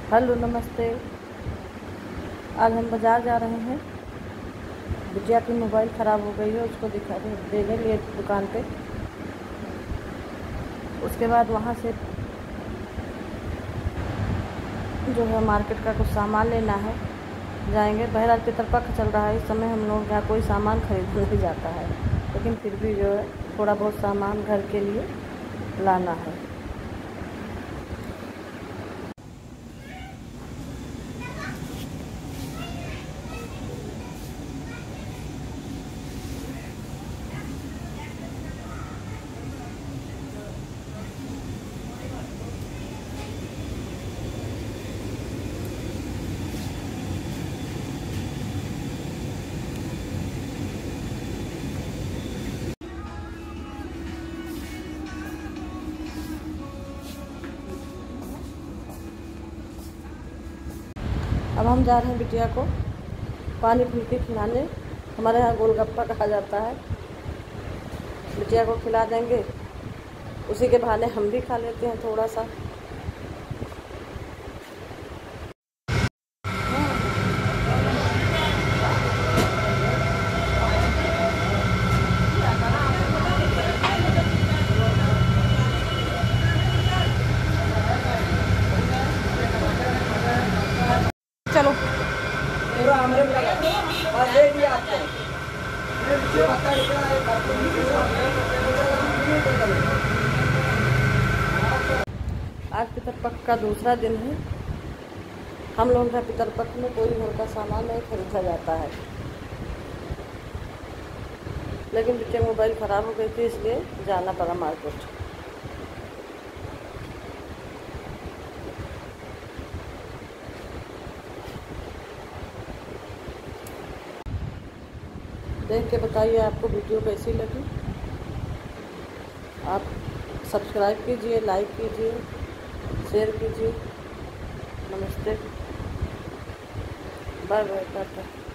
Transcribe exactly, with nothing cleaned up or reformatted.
Hello नमस्ते। आज हम बाज़ार जा रहे हैं। बिटिया की मोबाइल ख़राब हो गई है, उसको दिखा देने लिए दुकान पे। उसके बाद वहाँ से जो है मार्केट का कुछ सामान लेना है, जाएंगे। बहरहाल पितरपक्ष चल रहा है इस समय, हम लोग यहाँ कोई सामान खरीद नहीं जाता है, लेकिन फिर भी जो है थोड़ा बहुत सामान घर के लिए लाना है। अब हम जा रहे हैं बिटिया को पानी फुल्की खिलाने। हमारे यहाँ गोलगप्पा कहा जाता है। बिटिया को खिला देंगे, उसी के बहाने हम भी खा लेते हैं थोड़ा सा। चलो आज पितरपक्ष का दूसरा दिन है। हम लोग का पितरपक्ष में कोई घर का सामान नहीं खरीदा जाता है, लेकिन बिटिया मोबाइल ख़राब हो गई थी, इसलिए जाना पड़ा मार्केट। देख के बताइए आपको वीडियो कैसी लगी। आप सब्सक्राइब कीजिए, लाइक कीजिए, शेयर कीजिए। नमस्ते, बाय बाय, टाटा।